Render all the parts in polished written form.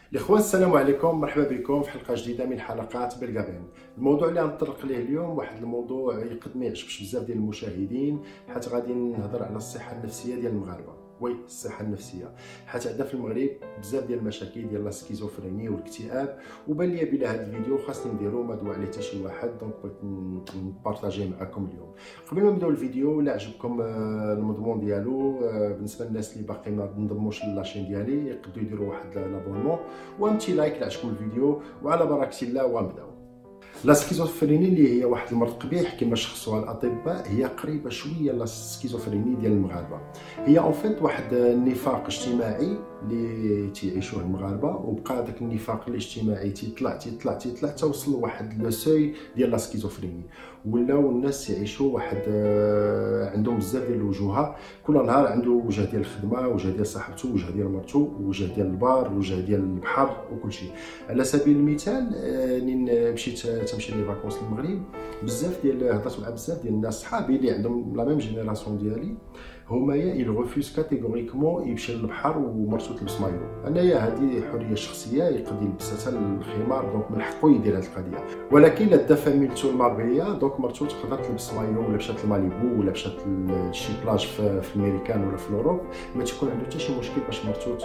الاخوان السلام عليكم، مرحبا بكم في حلقه جديده من حلقات بلغابين. الموضوع اللي غنطرق ليه اليوم واحد الموضوع يقد ما يعجبش بزاف ديال المشاهدين، حيت غادي نهضر على الصحه النفسيه ديال المغاربه. وي الصحه النفسيه، حيت عندنا في المغرب بزاف ديال المشاكل ديال السكيزوفريني والاكتئاب، وبان لي بلا هذا الفيديو خاصني نديرو ما دوا عليه حتى شي واحد، دونك بغيت نبارطاجيه معكم اليوم. قبل ما نبداو الفيديو، الا عجبكم المضمون ديالو بالنسبه للناس اللي باقي ما انضموش للاشين ديالي يقدروا يديروا واحد لابونمون وامتي لايك الا عجبكم الفيديو، وعلى بركه الله ونبداو. لا سكيزوفريني اللي هي واحد المرض قبيح كما شخصوها الاطباء، هي قريبه شويه لا سكيزوفريني ديال المغاربه. هي اون فيت واحد النفاق اجتماعي اللي تيعيشوه المغاربه، وبقى داك النفاق الاجتماعي تيطلع توصل لواحد لو سوي ديال لا سكيزوفريني، ولاو الناس يعيشوا واحد عندهم بزاف ديال الوجوه. كل نهار عنده وجه ديال الخدمه، وجه ديال صاحبته، وجه ديال مرته، وجه ديال البار، وجه ديال البحر وكل شيء. على سبيل المثال منين مشيت تمشي لي فاكونس للمغرب، بزاف ديال هضرت مع بزاف ديال الناس صحابي اللي عندهم لا ميم جينيراسيون ديالي، هما يل ريفوز كاتيغوريكمون يمشي للبحر ومرتو تلبس مايو. انايا هذه حريه شخصيه، يقدر يلبس حتى الخمار، دونك من حقه يدير هذه القضيه. ولكن لا دا فاميلتو المغربيه، دونك مرتو تقدر تلبس مايو، ولا مشات لماليبو، ولا مشات لشي بلاج في الميريكان ولا في الاوروب، ما تكون عنده حتى شي مشكل باش مرتو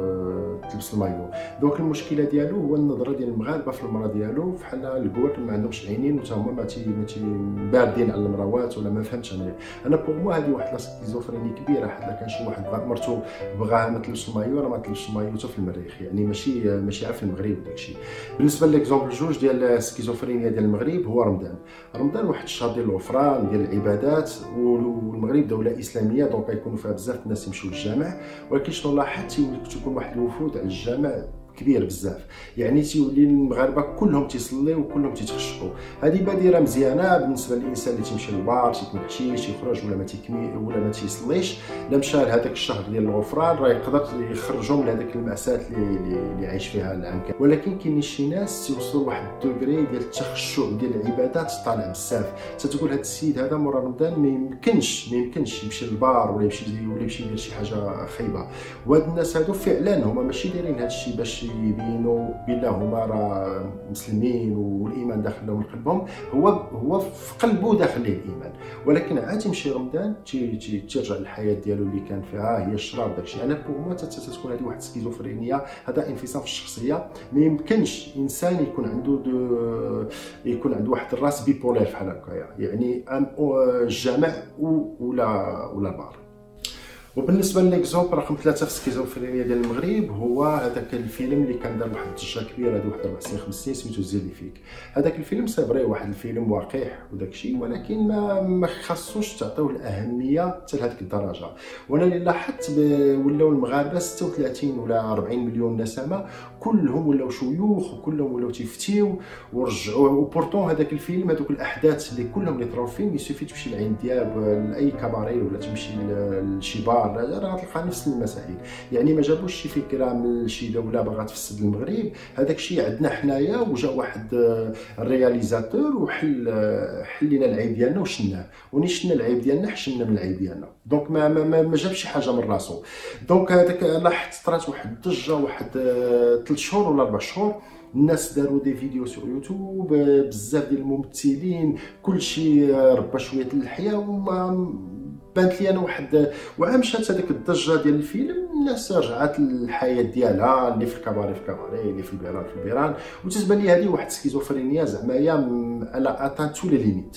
تلبس المايو. دونك المشكله ديالو هو النظره ديال المغاربه في المراه ديالو، بحال الكوار ما عندهمش عينين وتا هما ما باردين على المراوات، ولا ما فهمتش انا بوغ موا هذه واحد لا سكيزوفريني كبيره. حتى كان شي واحد بغى مرتو بغاها ما تلبسش المايو، راه ما تلبسش المايو حتى في المريخ، يعني ماشي عا في المغرب وداكشي. بالنسبه ليكزومبل جوج ديال السكيزوفرينيا ديال المغرب، هو رمضان واحد الشهر ديال الغفران ديال العبادات، والمغرب دوله اسلاميه، دونك يكونوا فيها بزاف الناس يمشيو للجامع. ولكن شنو لاحظت، تكون واحد الوفود على الجامع كبير بزاف، يعني تيولي المغاربه كلهم تيصليو وكلهم تيتخشقوا. هذه بادره مزيانه بالنسبه للانسان اللي تيمشي للبار، تيتنحشيش، تيخرج ولا ما تيكمي ولا ما تيصليش. لا مشى لهذاك الشهر ديال الغفران راه يقدر يخرجهم لهذاك المأساة اللي عايش فيها العام كامل. ولكن كاين شي ناس تيوصلوا لواحد الدوغري ديال التخشع ديال العبادات طالع بزاف، تتقول هذا السيد هذا مورا رمضان ما يمكنش يمشي للبار ولا يمشي يدير شي حاجه خايبه. وهاد الناس هادو فعلا هما ماشي دايرين هذا الشيء باش يبينوا بلا هما راه مسلمين والايمان داخل لهم قلبهم، هو في قلبه داخل ليه الايمان. ولكن عاد تيمشي رمضان تيرجع للحياه ديالو اللي كان فيها هي الشراب داكشي. انا بوغ تكون هذه واحد السكيزوفرينيا، هذا انفصام في الشخصيه. ما يمكنش انسان يكون عنده واحد الراس بيبولير بحال هكايا، يعني الجمع ولا البار. وبالنسبه لليكزومبل رقم 3 في السكيزوفرينيا ديال المغرب، هو هذاك الفيلم اللي كان دار واحد الضجه كبيره هذه واحد 4 سنين 5 سنين، سميتو زيلي فيك. هذاك الفيلم صافي واحد الفيلم واقع وداكشي، ولكن ما خاصوش تعطيوه الاهميه حتى لهذيك الدرجه. وانا اللي لاحظت ولاو المغاربه 36 ولا 40 مليون نسمه، كلهم ولاو شيوخ وكلهم ولاو تيفتيو ورجعوه. وبورتون هذاك الفيلم، هذوك الاحداث اللي كلهم اللي طراو الفيلم، يسوفي تمشي لعين دياب لاي كاباري ولا تمشي لشي بار، راه تلقى نفس المسائل. يعني ما جابوش شي فكره من شي دوله باغا تفسد المغرب. هذاك الشيء عندنا حنايا، وجا واحد الرياليزاتور وحل لنا العيب ديالنا وشناه، وني شنا العيب ديالنا حشمنا من العيب ديالنا. دونك ما جاب شي حاجه من راسو. دونك هذاك لاحظت طرات واحد الضجه واحد 3 شهور ولا 4 شهور، الناس داروا دي فيديو سو يوتيوب، بزاف ديال الممثلين كلشي ربى شويه اللحيه، وما بانت لي انا وعام مشات هذيك الضجه ديال الفيلم، الناس رجعت للحياه ديالها، اللي في الكباري اللي في البيران وتتبان لي هذه واحد سكيزوفرينيا زعما هي على اتان تو لي ليميت.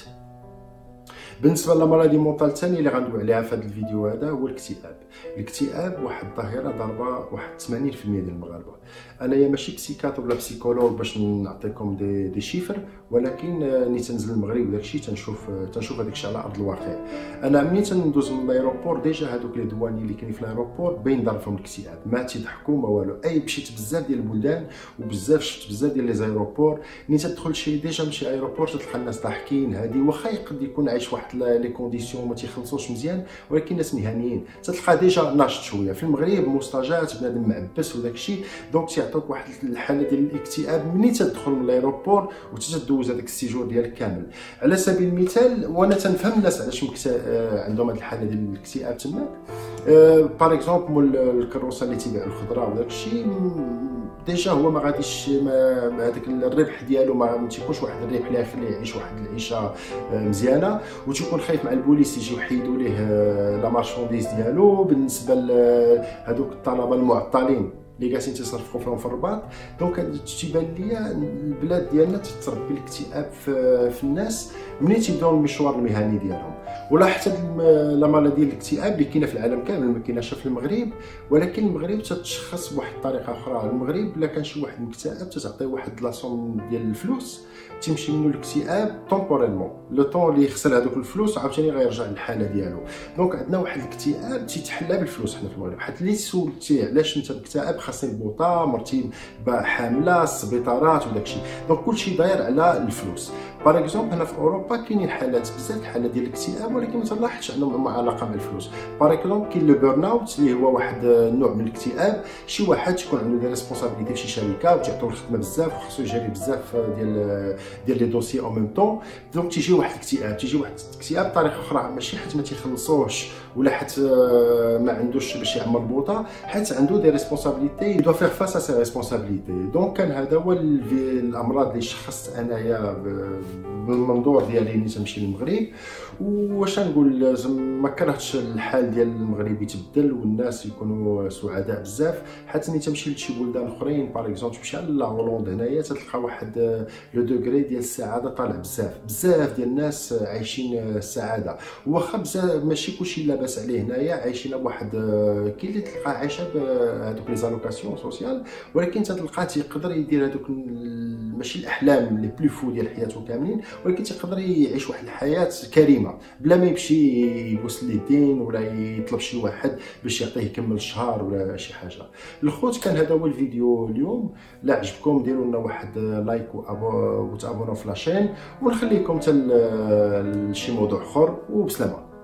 بالنسبه للمرض مونطال الثاني اللي غندوي عليها في هذا الفيديو هذا هو الاكتئاب واحد الظاهره ضربه واحد 80% ديال المغاربه. انايا ماشي بسيكاتر ولا بسيكولوج باش نعطيكم دي شيفر، ولكن ملي تنزل المغرب وداكشي تنشوف هذاكشي على ارض الواقع. انا ملي تندوز من الايروبور ديجا هذوك لي دواني اللي كاينين في الايروبور باين ضربهم الاكتئاب، ما تيضحكوا ما والو. مشيت بزاف ديال البلدان وبزاف شفت بزاف ديال لي زايروبور، ملي تدخل شي ديجا مشي ايروبور تلقى الناس ضاحكين. هذه واخا يقد يكون عايش واحد لي كونديسيون ما تيخلصوش مزيان، ولكن ناس مهنيين تلقى ديجا ناشط شويه. في المغرب مستجات بنادم معبس وداكشي، دونك تيعطوك واحد الحاله ديال الاكتئاب ملي تدخل من الايروبور وتتدوز هذاك السيجور ديالك كامل. على سبيل المثال، وانا تنفهم الناس علاش عندهم هذه الحاله ديال الاكتئاب تماك. باغ اكزومبل مول الكروسه اللي تيبيع الخضره وداك الشيء ديجا هو ما غاديش هذاك الربح ديالو ما تيكونش واحد الربح اللي يخليه يعيش واحد العيشه مزيانه، وتيكون خايف مع البوليس يجيو يحيدوا ليه لا مارشونديز ديالو. بالنسبه لهذوك الطلبه المعطلين اللي جالسين تيصرفوا فيهم في الرباط، دونك تيبان ليا البلاد ديالنا تتربي الاكتئاب في الناس منين تيبداو المشوار المهني ديالهم. ولاحظت لا مرض ديال الاكتئاب اللي كاينه في العالم كامل، ما كايناش في المغرب، ولكن المغرب تتشخص بواحد الطريقه اخرى. المغرب الا كان شي واحد مكتئب تتعطيه واحد لاصوم ديال الفلوس تيمشي منه الاكتئاب طومبوريلمون، لو طون اللي يخسر هذوك الفلوس عاوتاني غيرجع للحاله ديالو. دونك عندنا واحد الاكتئاب تيتحلى بالفلوس حنا في المغرب. حيت اللي سولتي علاش انت مكتئب، خاصني البوطه، مرتي حامله، السبيطارات وداكشي، دونك كلشي داير على الفلوس. باغ اكزومبل هنا في اوروبا كاينين حالات بزاف الحالات ديال الاكتئاب، ولكن ما تلاحظش عندهم علاقه مع الفلوس. باغ اكزومبل كاين لو بيرن اوت اللي هو واحد النوع من الاكتئاب، شي واحد تكون عنده دي ريسبونسابيلتي في شي شركه وتعطيو الخدمه بزاف وخاصو يجري بزاف ديال لي دوسي او ميم طون، دونك تيجي واحد الاكتئاب، تيجي واحد الاكتئاب بطريقه اخرى، ماشي حيت ما تيخلصوش ولا حيت ما عندوش باش يعمر البوطه، حيت عنده دي ريسبونسابيلتي دو فيغ فاس ا سي ريسبونسابيلتي. دونك كان هذا هو الامراض اللي شخصت انايا بالمنظور ديالي ملي تمشي للمغرب. واش نقول، ما كرهتش الحال ديال المغرب يتبدل والناس يكونوا سعداء بزاف، حتى ملي تمشي لشي بلدان اخرين باغ اكزومبل تمشي لا هولندا هنايا تلقى واحد لو دوغري ديال السعاده طالع بزاف ديال الناس عايشين السعاده. واخا بزاف ماشي كلشي لاباس عليه هنايا، عايشين بواحد كاين اللي تلقى عايشه بهذوك لي زالوكاسيون سوسيال، ولكن تلقى تيقدر يدير هذوك ماشي الاحلام لي بلو فو ديال حياته كاملين، ولكن تيقدر يعيش واحد الحياه كريمه بلا ما يمشي يبوس للدين ولا يطلب شي واحد باش يعطيه يكمل الشهر ولا شي حاجه. الخوت كان هذا هو الفيديو اليوم. لا عجبكم ديروا لنا واحد لايك وتابونوا في لاشين، ونخليكم حتى لشي موضوع اخر، وبسلامه.